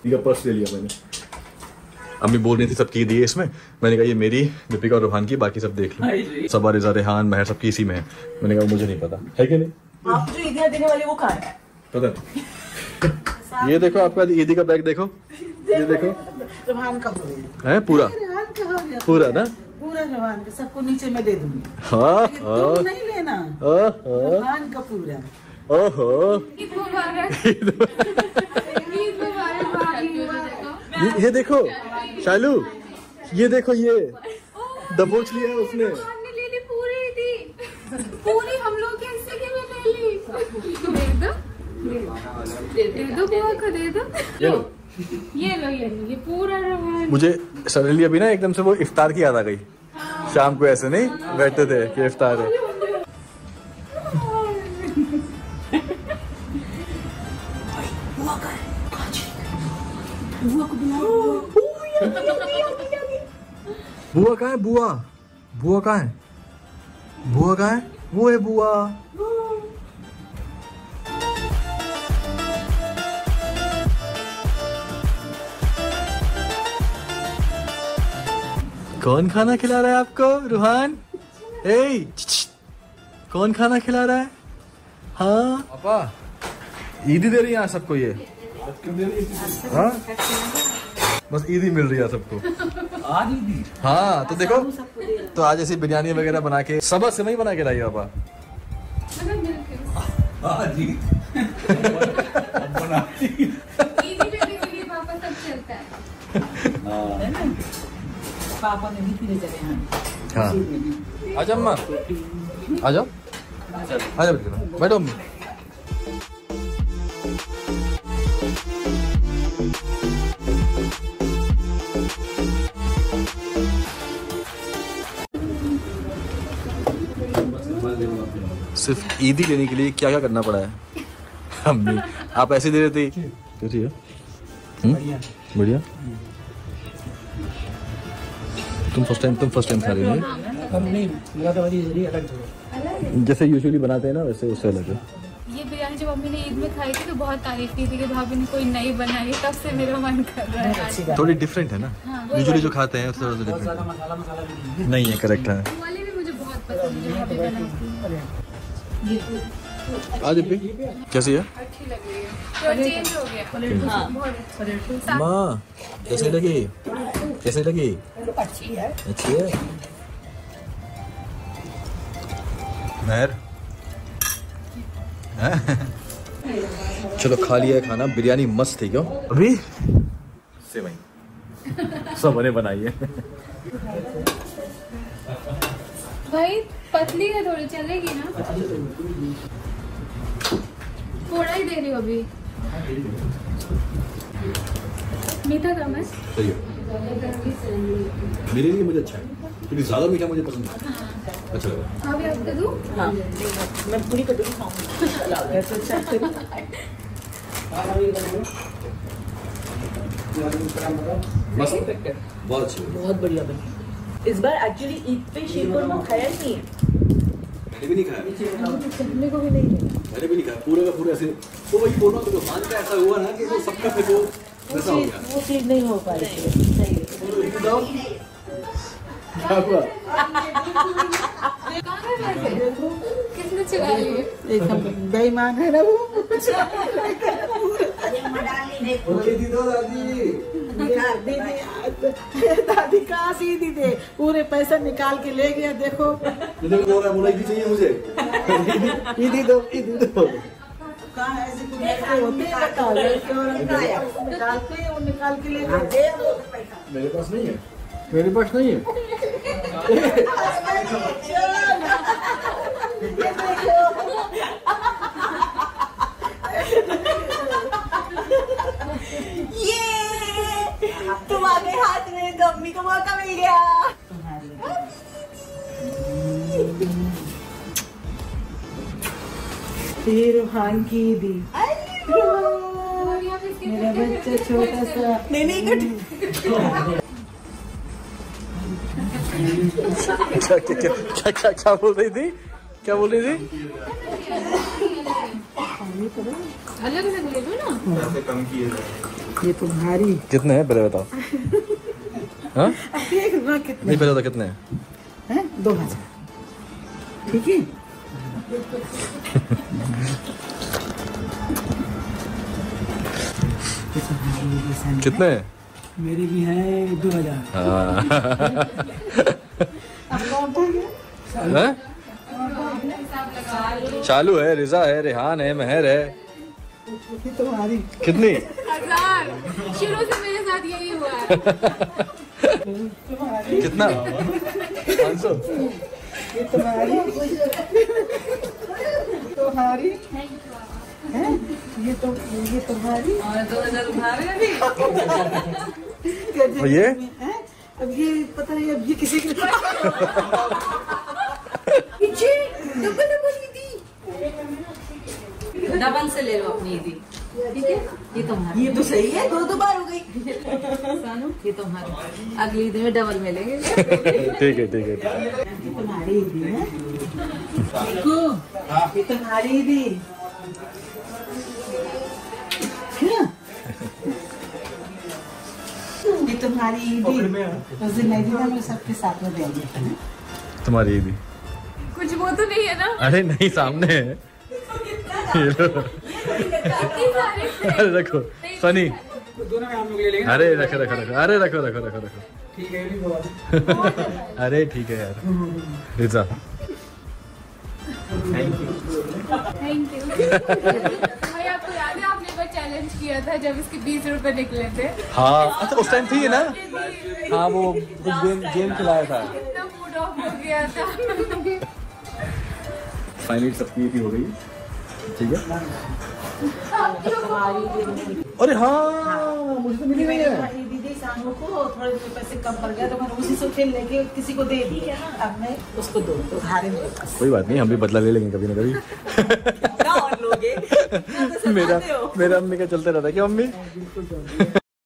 ये पर्स ले लिया मैंने। अम्मी बोल रही थी सबकी दी है इसमें, मैंने कहा ये मेरी, दीपिका और रोहान की, बाकी सब देख लो। सबा, रिजा, रेहान, महर सबकी इसी में है। मैंने कहा मुझे नहीं पता है कि नहीं। आप जो ईदियां देने वाली वो कहाँ है? पता नहीं। ये देखो आपका ईदी का बैग देखो, ये देखो रोहान का है पूरा पूरा ना, पूरा रोहान का, सबको नीचे में दे दूंगी। हाँ तुम नहीं लेना, रोहान का पूरा। ओहो ये देखो शालू, ये देखो ये दबोच लिया है उसने। ले ली पूरी थी, पूरी हम लोग के हिस्से की में ले ली। दे दो बुआ को, दे दो। ये लो ये पूरा रोहान। मुझे सडनली अभी ना एकदम से वो इफ्तार की याद आ गई। शाम को ऐसे नहीं बैठते थे कि इफ्तार है। बुआ कहाँ है? बुआ बुआ कहाँ है? बुआ कहाँ है? वो है बुआ। कौन खाना खिला रहा है आपको रोहान? ए कौन खाना खिला रहा है? हाँ पापा ईदी दे रही है सबको। ये हाँ बस ईदी मिल रही है सबको। आज ईदी? हाँ तो देखो, तो आज ऐसी बिरयानी वगैरह बना के सबा से नहीं बना के लाई पापा। पापा सब चलता है। पापा ने भी पीने चले हैं। हाँ आजा अम्मा, आ जाओ आ जाओ बैठो अम्मी। सिर्फ ईदी लेने के लिए क्या क्या करना पड़ा है अम्मी। आप ऐसे दे रहे थे। कैसी है? बढ़िया। तुम फर्स्ट टाइम खा रही हो? जैसे यूजुअली बनाते हैं ना वैसे उससे अलग है। ये बिरयानी जब मम्मी ने ईद में खाई थी तो बहुत तारीफ की थी कि भाभी ने कोई नई बनाई, तब से मेरा मन कर रहा है। थोड़ी डिफरेंट है ना, यूजुअली जो खाते हैं उससे थोड़ा डिफरेंट नहीं है। करेक्ट है। वाली भी मुझे बहुत पसंद है भाभी बनाती है। आज कैसी है? अच्छी लग रही है, तो चेंज हो गया। बहुत अच्छा। माँ कैसी लगी? कैसी लगी? अच्छी है। अच्छी है। महर चलो खा लिया है खाना। बिरयानी मस्त थी क्यों? अभी सेवई सब बने बनाई है। भाई पतली है थोड़ी, चलेगी ना? थोड़ा ही दे रही हो अभी। मीठा कम है। सही है। मेरे लिए मुझे अच्छा है क्योंकि ज्यादा मीठा मुझे पसंद है। अच्छा लगा। हाँ भी आप दे दूँ? हाँ मैं पूरी कटोरी खाऊंगी। बहुत अच्छी, बहुत बढ़िया बनी। इस बार एक्चुअली ईद पे शीरकुरमा खाया नहीं है। मैंने भी नहीं खाया। मेरे को भी नहीं है। मैंने भी नहीं खाया पूरा का पूरा ऐसे। तो वही बोल रहा हूँ, तो मान का ऐसा हुआ ना कि वो सबका फिर वो वैसा हो गया। वो चीज नहीं हो पा रही है। क्या हुआ? किसने चुरा ली? एक बेईमान है ना वो। दादी कहाँ सीधी दे, पूरे पैसा निकाल के ले गया। देखो चाहिए मुझे। ईदी दो, ईदी दो। कहाँ ऐसे होते हैं बताओ? निकालते हैं, वो निकाल के ले गए। मेरे पास नहीं है, मेरे पास नहीं है। ये तुम आ गए हाथ में, तो अम्मी को मौका मिल गया। रोहान की दी। मेरा बच्चा छोटा सा। नहीं क्या बोल रही थी? क्या बोल रही थी? अलग अलग ले लो ना। कम किए ये तुम्हारी। कितने हैं पहले बताओ। हाँ 1 रुपया कितने नहीं, पहले बताओ कितने हैं। हैं? 2000। ठीक है। कितने हैं? मेरी भी है 2000। हाँ। अब कौन था ये? हैं? चालू है, रिजा है, रेहान है, महर है। ये तुम्हारी। कितनी? 1000। शुरू से मेरे साथ यही हुआ है। कितना? 500। ये तुम्हारी। तुम्हारी है? ये तुम्हारी। और 2000 उधार है अभी। और ये? हैं? अब ये पता नहीं, अब ये किसी के डबल से ले लो अपनी ईदी। ठीक है, ये तुम्हारी। ये तो सही है, 2 बार हो गई। सानू ये तुम्हारी, अगली ईद में डबल मिलेंगे। ठीक है, ठीक है। ये तुम्हारी ईदी है। देखो, ये तुम्हारी ईदी। ये तुम्हारी ईदी। उस दिन नहीं दी, हम सबके साथ में देंगे। तुम्हारी ईदी। कुछ वो तो नहीं है ना? अरे नहीं, सामने है। ये लो। इतनी सारी से। अरे रखो, फनी। दोनों में हम लोग ले लेंगे। अरे रखो रखो रखो, अरे रखो रखो रखो रखो। ठीक है, ये भी बहुत। अरे ठीक है यार। Riza thank you. भाई आपको याद है आपने एक बार चैलेंज किया था जब इसके 20 रुपए निकले थे? हाँ, अच्छा उस टाइम थी ना। हाँ, वो गेम खिलाया था। कितना मूड ऑफ हो गया था। फाइनली सबकी भी हो गई। ठीक है। अरे हाँ, मुझे तो मिली नहीं है। दीदी सानू को थोड़े पैसे कम पड़ गया तो मैंने उसी से फिर लेके किसी को दे दी। अब मैं उसको दो तो हारे मेरे पास। कोई बात नहीं, हम भी बदला ले लेंगे कभी ना कभी। और लोगे मेरा अम्मी का चलते रहता है क्या मम्मी?